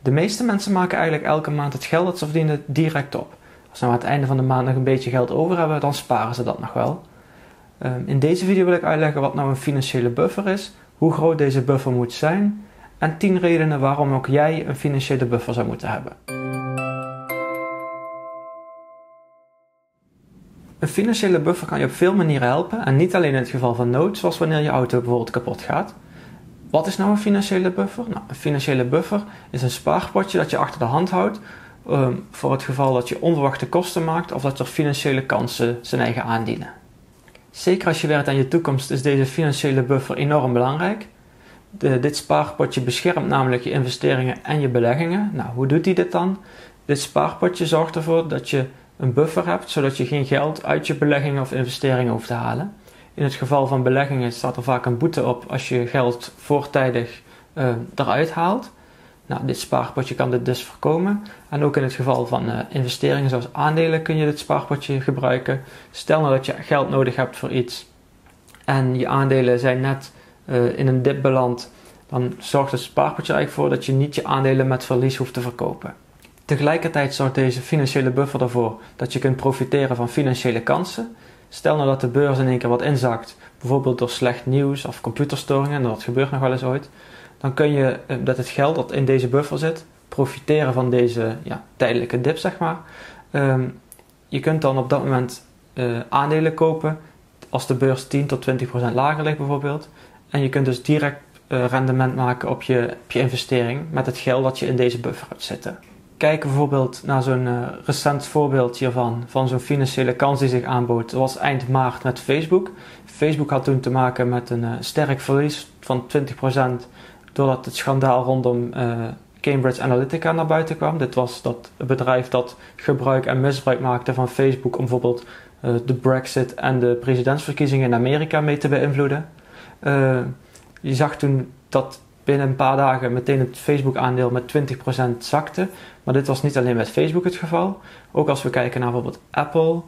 De meeste mensen maken eigenlijk elke maand het geld dat ze verdienen direct op. Als ze nou aan het einde van de maand nog een beetje geld over hebben, dan sparen ze dat nog wel. In deze video wil ik uitleggen wat nou een financiële buffer is, hoe groot deze buffer moet zijn en 10 redenen waarom ook jij een financiële buffer zou moeten hebben. Een financiële buffer kan je op veel manieren helpen en niet alleen in het geval van nood, zoals wanneer je auto bijvoorbeeld kapot gaat. Wat is nou een financiële buffer? Nou, een financiële buffer is een spaarpotje dat je achter de hand houdt voor het geval dat je onverwachte kosten maakt of dat er financiële kansen zijn eigen aandienen. Zeker als je werkt aan je toekomst is deze financiële buffer enorm belangrijk. Dit spaarpotje beschermt namelijk je investeringen en je beleggingen. Nou, hoe doet hij dit dan? Dit spaarpotje zorgt ervoor dat je een buffer hebt, zodat je geen geld uit je beleggingen of investeringen hoeft te halen. In het geval van beleggingen staat er vaak een boete op als je geld voortijdig eruit haalt. Nou, dit spaarpotje kan dit dus voorkomen. En ook in het geval van investeringen zoals aandelen kun je dit spaarpotje gebruiken. Stel nou dat je geld nodig hebt voor iets en je aandelen zijn net in een dip beland, dan zorgt het spaarpotje eigenlijk voor dat je niet je aandelen met verlies hoeft te verkopen. Tegelijkertijd zorgt deze financiële buffer ervoor dat je kunt profiteren van financiële kansen. Stel nou dat de beurs in één keer wat inzakt, bijvoorbeeld door slecht nieuws of computerstoringen, en dat gebeurt nog wel eens ooit, dan kun je met het geld dat in deze buffer zit, profiteren van deze tijdelijke dip, zeg maar. Je kunt dan op dat moment aandelen kopen als de beurs 10 tot 20% lager ligt bijvoorbeeld. En je kunt dus direct rendement maken op je investering met het geld dat je in deze buffer hebt zitten. Kijk bijvoorbeeld naar zo'n recent voorbeeld hiervan, van zo'n financiële kans die zich aanbood. Dat was eind maart met Facebook. Facebook had toen te maken met een sterk verlies van 20% doordat het schandaal rondom Cambridge Analytica naar buiten kwam. Dit was dat bedrijf dat gebruik en misbruik maakte van Facebook om bijvoorbeeld de Brexit en de presidentsverkiezingen in Amerika mee te beïnvloeden. Je zag toen dat binnen een paar dagen meteen het Facebook-aandeel met 20% zakte. Maar dit was niet alleen met Facebook het geval. Ook als we kijken naar bijvoorbeeld Apple,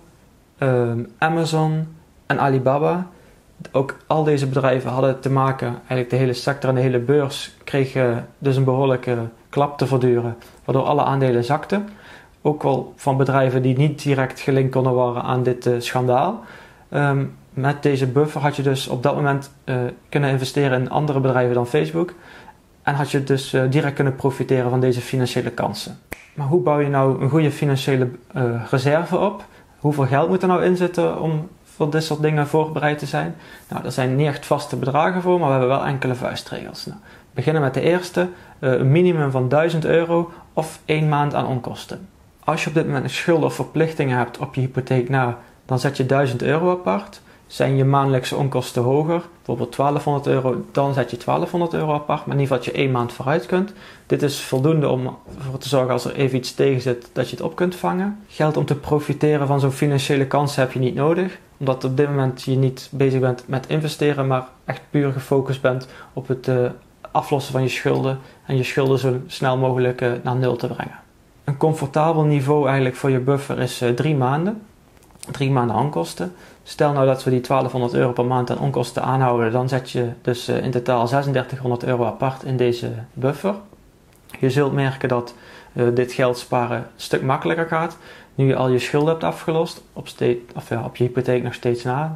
Amazon en Alibaba. Ook al deze bedrijven hadden te maken, eigenlijk de hele sector en de hele beurs kreeg dus een behoorlijke klap te verduren, waardoor alle aandelen zakten. Ook wel van bedrijven die niet direct gelinkt konden worden aan dit schandaal. Met deze buffer had je dus op dat moment kunnen investeren in andere bedrijven dan Facebook. En had je dus direct kunnen profiteren van deze financiële kansen. Maar hoe bouw je nou een goede financiële reserve op? Hoeveel geld moet er nou in zitten om voor dit soort dingen voorbereid te zijn? Nou, er zijn niet echt vaste bedragen voor, maar we hebben wel enkele vuistregels. Nou, we beginnen met de eerste, een minimum van €1000 of 1 maand aan onkosten. Als je op dit moment schulden of verplichtingen hebt op je hypotheek, dan zet je €1000 apart. Zijn je maandelijkse onkosten hoger, bijvoorbeeld €1200, dan zet je €1200 apart, maar in ieder geval dat je 1 maand vooruit kunt. Dit is voldoende om ervoor te zorgen als er even iets tegen zit, dat je het op kunt vangen. Geld om te profiteren van zo'n financiële kansen heb je niet nodig, omdat op dit moment je niet bezig bent met investeren, maar echt puur gefocust bent op het aflossen van je schulden en je schulden zo snel mogelijk naar 0 te brengen. Een comfortabel niveau eigenlijk voor je buffer is 3 maanden. 3 maanden onkosten. Stel nou dat we die €1200 per maand aan onkosten aanhouden, dan zet je dus in totaal €3600 apart in deze buffer. Je zult merken dat dit geld sparen een stuk makkelijker gaat, nu je al je schulden hebt afgelost, op je hypotheek nog steeds na.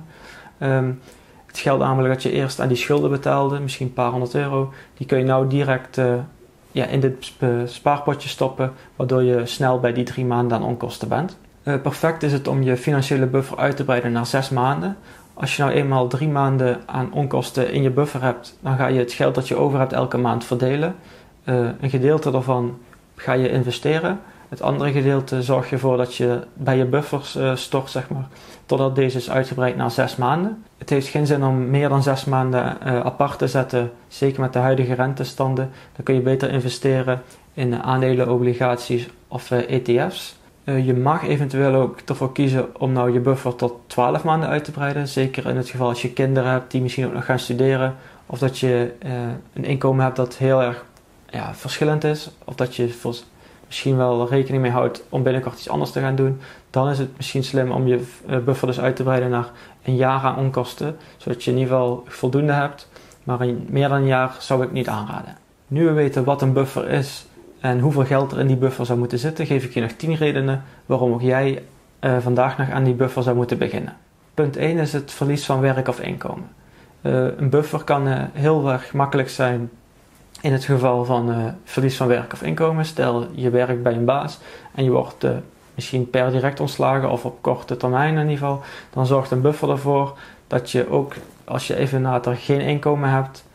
Het geld namelijk dat je eerst aan die schulden betaalde, misschien een paar €100, die kun je nou direct in dit spaarpotje stoppen, waardoor je snel bij die 3 maanden aan onkosten bent. Perfect is het om je financiële buffer uit te breiden naar 6 maanden. Als je nou eenmaal 3 maanden aan onkosten in je buffer hebt, dan ga je het geld dat je over hebt elke maand verdelen. Een gedeelte daarvan ga je investeren. Het andere gedeelte zorg je ervoor dat je bij je buffers stort, zeg maar, totdat deze is uitgebreid naar 6 maanden. Het heeft geen zin om meer dan 6 maanden apart te zetten, zeker met de huidige rentestanden. Dan kun je beter investeren in aandelen, obligaties of ETF's. Je mag eventueel ook ervoor kiezen om nou je buffer tot 12 maanden uit te breiden. Zeker in het geval als je kinderen hebt die misschien ook nog gaan studeren. Of dat je een inkomen hebt dat heel erg verschillend is. Of dat je misschien wel rekening mee houdt om binnenkort iets anders te gaan doen. Dan is het misschien slim om je buffer dus uit te breiden naar een jaar aan onkosten. Zodat je in ieder geval voldoende hebt. Maar in meer dan een jaar zou ik niet aanraden. Nu we weten wat een buffer is en hoeveel geld er in die buffer zou moeten zitten, geef ik je nog 10 redenen waarom ook jij vandaag nog aan die buffer zou moeten beginnen. Punt 1 is het verlies van werk of inkomen. Een buffer kan heel erg makkelijk zijn in het geval van verlies van werk of inkomen. Stel je werkt bij een baas en je wordt misschien per direct ontslagen of op korte termijn in ieder geval. Dan zorgt een buffer ervoor dat je ook als je even later geen inkomen hebt,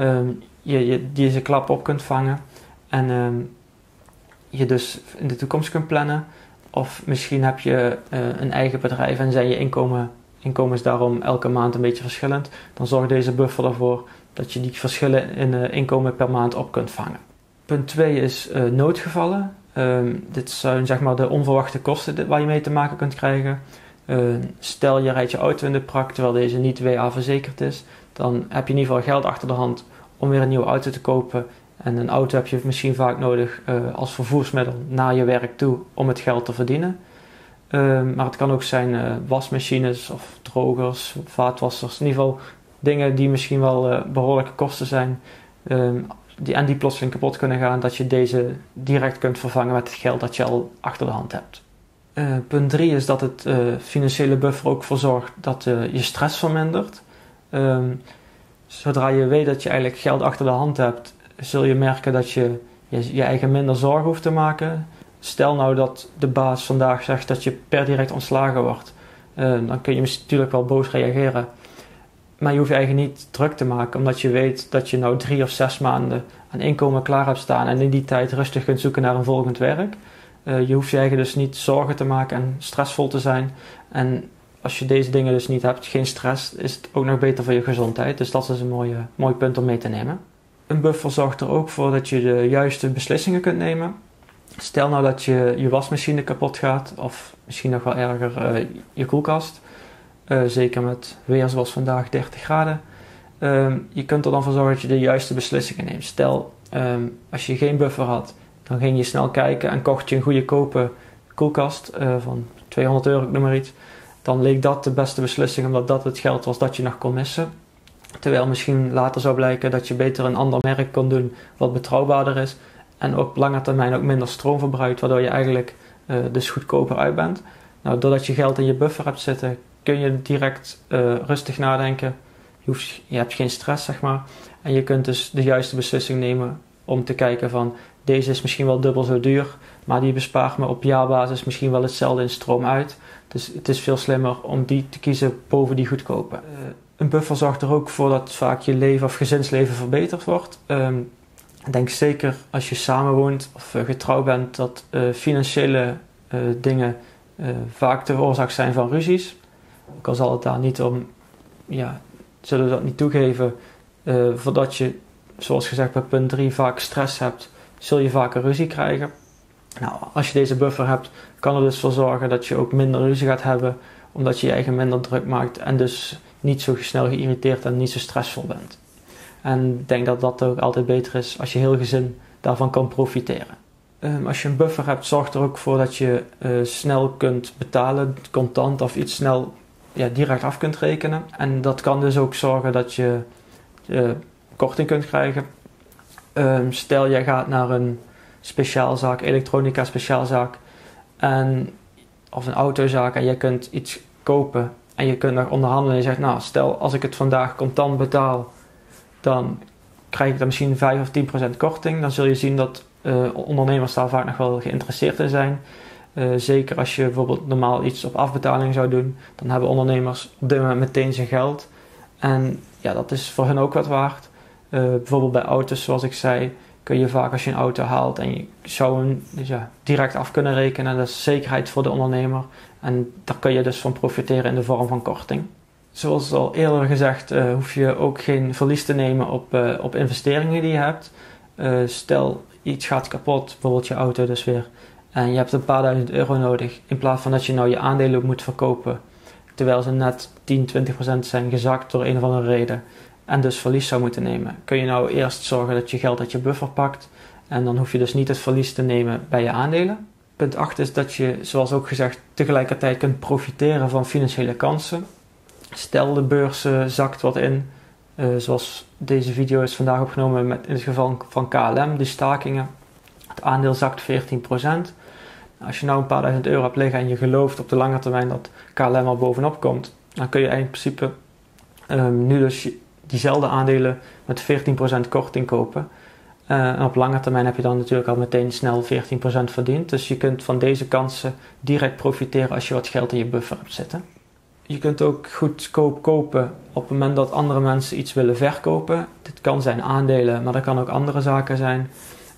je deze klap op kunt vangen. En je dus in de toekomst kunt plannen. Of misschien heb je een eigen bedrijf en zijn je inkomens daarom elke maand een beetje verschillend. Dan zorgt deze buffer ervoor dat je die verschillen in inkomen per maand op kunt vangen. Punt 2 is noodgevallen. Dit zijn zeg maar de onverwachte kosten waar je mee te maken kunt krijgen. Stel je rijdt je auto in de prak terwijl deze niet WA verzekerd is. Dan heb je in ieder geval geld achter de hand om weer een nieuwe auto te kopen. En een auto heb je misschien vaak nodig als vervoersmiddel naar je werk toe om het geld te verdienen. Maar het kan ook zijn wasmachines of drogers, vaatwassers. In ieder geval dingen die misschien wel behoorlijke kosten zijn. Die plotseling kapot kunnen gaan. Dat je deze direct kunt vervangen met het geld dat je al achter de hand hebt. Punt 3 is dat het financiële buffer ook voor zorgt dat je stress vermindert. Zodra je weet dat je eigenlijk geld achter de hand hebt, zul je merken dat je eigen minder zorgen hoeft te maken. Stel nou dat de baas vandaag zegt dat je per direct ontslagen wordt. Dan kun je natuurlijk wel boos reageren. Maar je hoeft je eigenlijk niet druk te maken, omdat je weet dat je nou 3 of 6 maanden aan inkomen klaar hebt staan en in die tijd rustig kunt zoeken naar een volgend werk. Je hoeft je eigen dus niet zorgen te maken en stressvol te zijn. En als je deze dingen dus niet hebt, geen stress, is het ook nog beter voor je gezondheid. Dus dat is een mooi punt om mee te nemen. Een buffer zorgt er ook voor dat je de juiste beslissingen kunt nemen. Stel nou dat je wasmachine kapot gaat, of misschien nog wel erger je koelkast. Zeker met weer zoals vandaag 30 graden. Je kunt er dan voor zorgen dat je de juiste beslissingen neemt. Stel, als je geen buffer had, dan ging je snel kijken en kocht je een goedkope koelkast van €200, ik noem maar iets. Dan leek dat de beste beslissing, omdat dat het geld was dat je nog kon missen. Terwijl misschien later zou blijken dat je beter een ander merk kon doen wat betrouwbaarder is. En op lange termijn ook minder stroom verbruikt, waardoor je eigenlijk dus goedkoper uit bent. Nou, doordat je geld in je buffer hebt zitten, kun je direct rustig nadenken. Je hebt geen stress, zeg maar. En je kunt dus de juiste beslissing nemen om te kijken van, deze is misschien wel dubbel zo duur, maar die bespaart me op jaarbasis misschien wel hetzelfde in stroom uit. Dus het is veel slimmer om die te kiezen boven die goedkope. Een buffer zorgt er ook voor dat vaak je leven of gezinsleven verbeterd wordt. Ik denk zeker als je samenwoont of getrouwd bent dat financiële dingen vaak de oorzaak zijn van ruzies. Ook al zal het daar niet om, zullen we dat niet toegeven, voordat je, zoals gezegd bij punt 3, vaak stress hebt, zul je vaker ruzie krijgen. Nou, als je deze buffer hebt, kan er dus voor zorgen dat je ook minder ruzie gaat hebben, omdat je je eigen minder druk maakt en dus niet zo snel geïrriteerd en niet zo stressvol bent. En ik denk dat dat ook altijd beter is als je heel gezin daarvan kan profiteren. Als je een buffer hebt, zorgt er ook voor dat je snel kunt betalen, contant of iets snel direct af kunt rekenen. En dat kan dus ook zorgen dat je korting kunt krijgen. Stel jij gaat naar een speciaalzaak, elektronica speciaalzaak, of een autozaak en je kunt iets kopen en je kunt nog onderhandelen en je zegt, nou stel als ik het vandaag contant betaal, dan krijg ik dan misschien 5 of 10% korting. Dan zul je zien dat ondernemers daar vaak nog wel geïnteresseerd in zijn. Zeker als je bijvoorbeeld normaal iets op afbetaling zou doen, dan hebben ondernemers op dit moment meteen zijn geld. En dat is voor hen ook wat waard. Bijvoorbeeld bij auto's, zoals ik zei, kun je vaak als je een auto haalt en je zou hem direct af kunnen rekenen. Dat is zekerheid voor de ondernemer. En daar kun je dus van profiteren in de vorm van korting. Zoals al eerder gezegd, hoef je ook geen verlies te nemen op investeringen die je hebt. Stel, iets gaat kapot, bijvoorbeeld je auto dus weer, en je hebt een paar duizend euro nodig, in plaats van dat je nou je aandelen moet verkopen, terwijl ze net 10-20% zijn gezakt door een of andere reden, en dus verlies zou moeten nemen. Kun je nou eerst zorgen dat je geld uit je buffer pakt, en dan hoef je dus niet het verlies te nemen bij je aandelen. Punt 8 is dat je, zoals ook gezegd, tegelijkertijd kunt profiteren van financiële kansen. Stel de beurs zakt wat in, zoals deze video is vandaag opgenomen in het geval van KLM, die stakingen. het aandeel zakt 14%. Als je nou een paar duizend euro hebt liggen en je gelooft op de lange termijn dat KLM er bovenop komt, dan kun je in principe nu dus diezelfde aandelen met 14% korting kopen. En op lange termijn heb je dan natuurlijk al meteen snel 14% verdiend. Dus je kunt van deze kansen direct profiteren als je wat geld in je buffer hebt zitten. Je kunt ook goedkoop kopen op het moment dat andere mensen iets willen verkopen. Dit kan zijn aandelen, maar dat kan ook andere zaken zijn.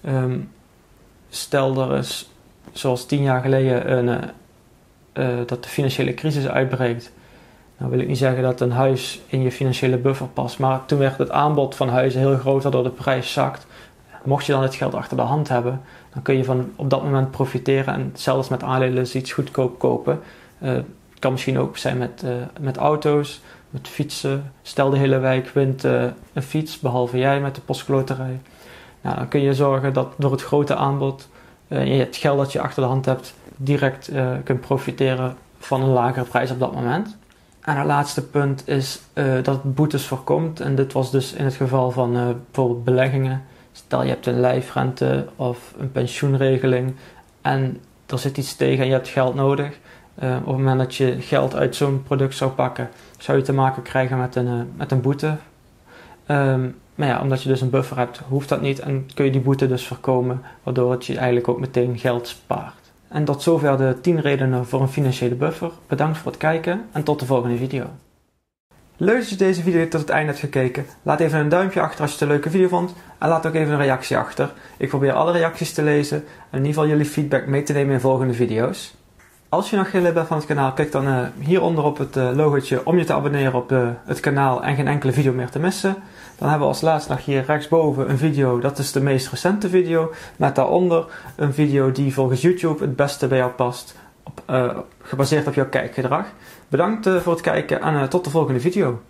Stel er is, zoals 10 jaar geleden, dat de financiële crisis uitbreekt. Nou wil ik niet zeggen dat een huis in je financiële buffer past, maar toen werd het aanbod van huizen heel groot, waardoor de prijs zakt. Mocht je dan het geld achter de hand hebben, dan kun je van op dat moment profiteren en zelfs met aandelen iets goedkoop kopen. Het kan misschien ook zijn met auto's, met fietsen. Stel de hele wijk wint een fiets, behalve jij met de postloterij. Nou, dan kun je zorgen dat door het grote aanbod je het geld dat je achter de hand hebt direct kunt profiteren van een lagere prijs op dat moment. En het laatste punt is dat het boetes voorkomt. En dit was dus in het geval van bijvoorbeeld beleggingen. Stel je hebt een lijfrente of een pensioenregeling en er zit iets tegen en je hebt geld nodig. Op het moment dat je geld uit zo'n product zou pakken, zou je te maken krijgen met een boete. Maar ja, omdat je dus een buffer hebt, hoeft dat niet en kun je die boete dus voorkomen, waardoor het je eigenlijk ook meteen geld spaart. En tot zover de 10 redenen voor een financiële buffer. Bedankt voor het kijken en tot de volgende video. Leuk dat je deze video tot het einde hebt gekeken. Laat even een duimpje achter als je het een leuke video vond. En laat ook even een reactie achter. Ik probeer alle reacties te lezen en in ieder geval jullie feedback mee te nemen in volgende video's. Als je nog geen lid bent van het kanaal, klik dan hieronder op het logootje om je te abonneren op het kanaal en geen enkele video meer te missen. Dan hebben we als laatste nog hier rechtsboven een video, dat is de meest recente video. Met daaronder een video die volgens YouTube het beste bij jou past, gebaseerd op jouw kijkgedrag. Bedankt voor het kijken en tot de volgende video.